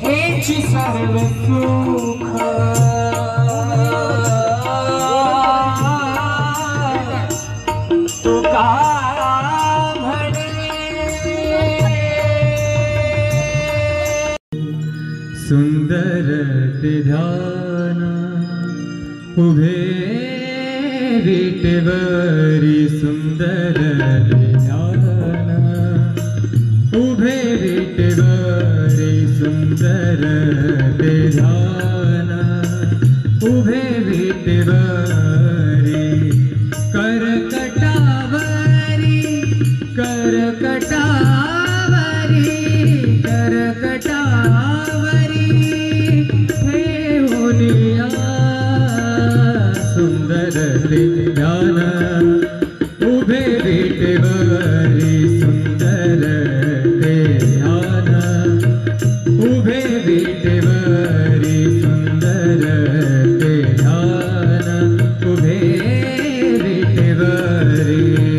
हेची सर्व सुख तुका सुंदर ते ध्यान उभे विटेवरी सुंदर ते ध्यान उभे विटेवरी सुंदर ते ध्यान उभे विटेवरी करकटावरी करकटावरी करकटावरी सुंदर ते ध्यान उभे विटेवरी सुंदर ते ध्यान उभे विटेवरी सुंदर ते ध्यान उभे विटेवरी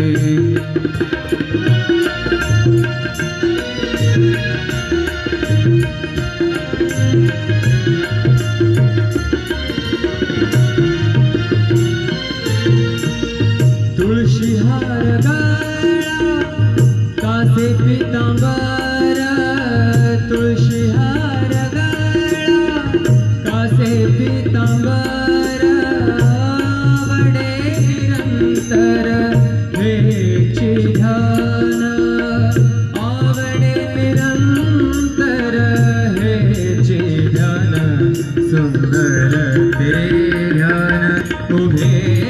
तुळशी हार गळा कासे पितांबर तुळशी हार गळा कासे पितांबर आवडे निरंतर हेची ध्यान आवडे निरंतर हेची ध्यान सुंदर ते ध्यान उभे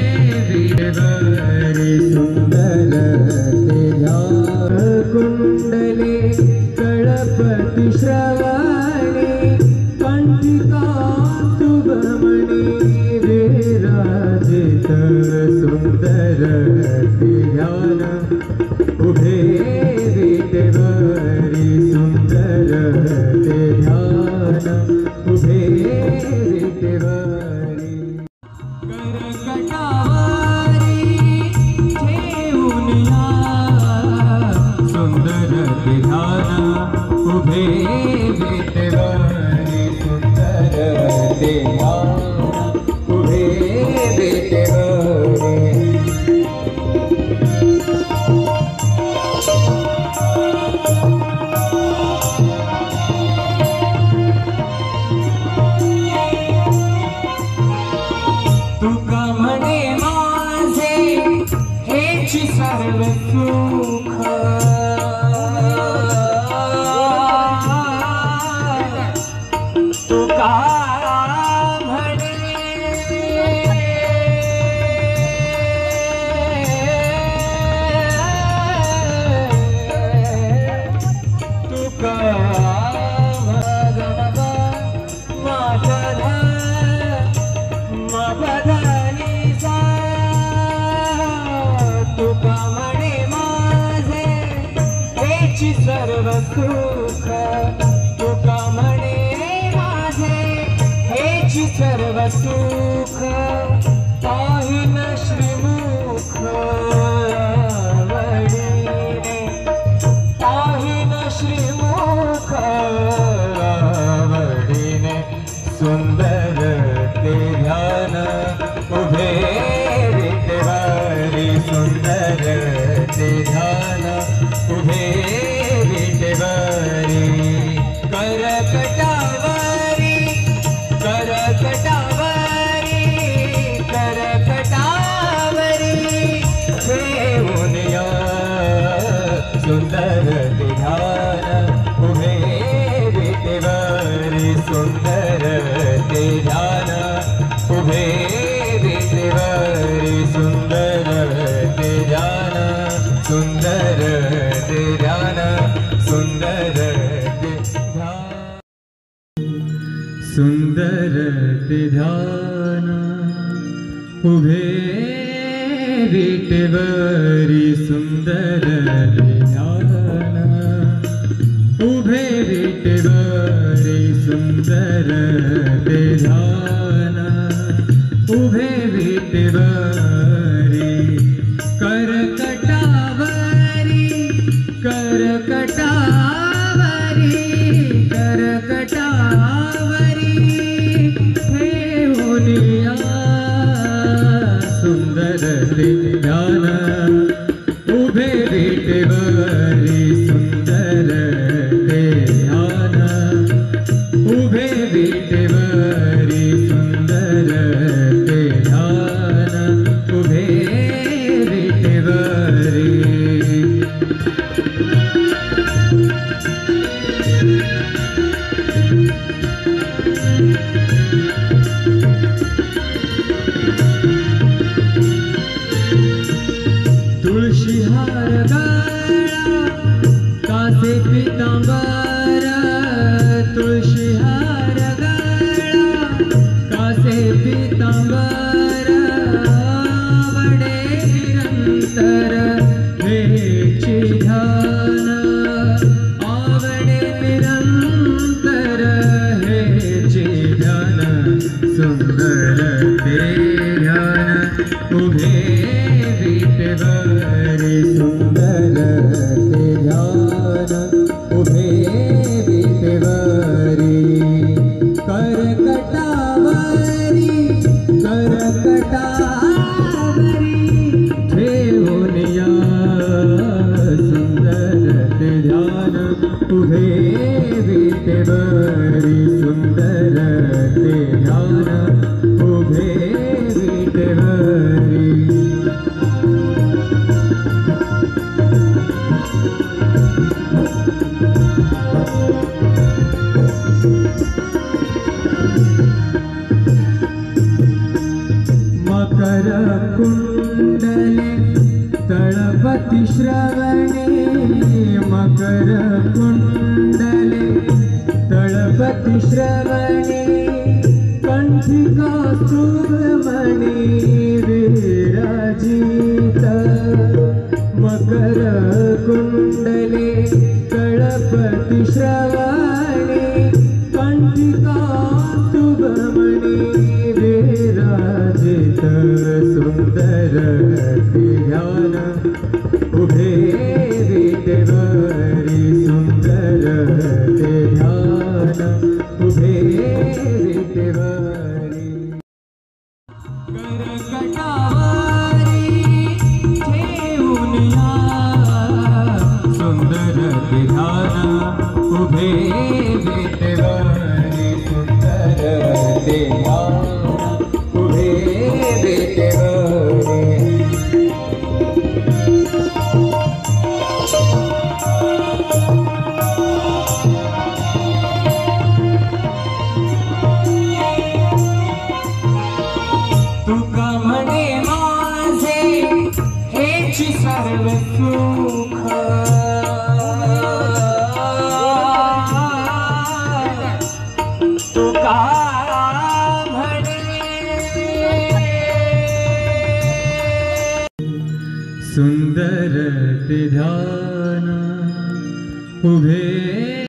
सुंदर ते ध्यान कुंडले कळपति श्रवणे कंठिका शुभमणि विराजित सुंदर ते ध्यान उभे विटेवरी सुंदर ते ध्यान उभे विटेवरी करकटावरी सुंदर ते ध्यान उभे विटेवरी सुंदर ते ध्यान उभे विटेवरी तुका म्हणे माझे हेची सर्व सुख तुका म्हणे तुका तुका म्हणे माझे हेची सर्व सुख तुका म्हणे माझे हेची सर्व सुख पाहिन श्रीमुख आवडीने पाहिन श्रीमुख आवडीने सुंदर ते ध्यान उभे विटेवरी सुंदर ते ध्यान उभे विटेवरी करकटावरी करकटावरी करकटावरी ठेवून या सुंदर ते ध्यान उभे विटेवरी सुंदर ते ध्यान उभे विटेवरी सुंदर ते ध्यान सुंदर ते ध्यान सुंदर ते ध्यान सुंदर ते ध्यान उभे विटेवरी सुंदर ते ध्यान उभे विटेवरी सुंदर ते ध्यान उभे विटेवरी करकटावरी करकटावरी करकटावरी ठेवूनिया सुंदर ते ध्यान उभे विटेवरी सुंदर ते ध्यान उभे विटेवरी सुंदर ते ध्यान उभे विटेवरी तुळशी हार गळा कासे पितांबर तुळशी हार गळा कासे पितांबर वडे निरंतर हेची ध्यान आवडे निरंतर हेची ध्यान सुंदर ते ध्यान उभे विटेवरी सुंदर ते ध्यान उभे विटेवरी करकटावरी ठेवूनिया सुंदर ते ध्यान उभे विटेवरी सुंदर ते ध्यान उभे विटेवरी मकर कुंडले तळपति श्रवणे मकर कुंडले तळपति श्रवणे कंठिका सुब्रमणि विराजित मकर कुंडले तळपति श्रवणे कंठिका सुब्रमणि विराजित सुंदर ते ध्यान उभे विटेवरी सुंदर ते ध्यान उभे विटेवरी करकटावरी ठेवूनिया सुंदर ते ध्यान उभे विटेवरी सुंदर ते ध्यान उभे विटेवरी तुका म्हणे माझे हेची सर्व सुख तुका म्हणे सुंदर ते ध्यान उभे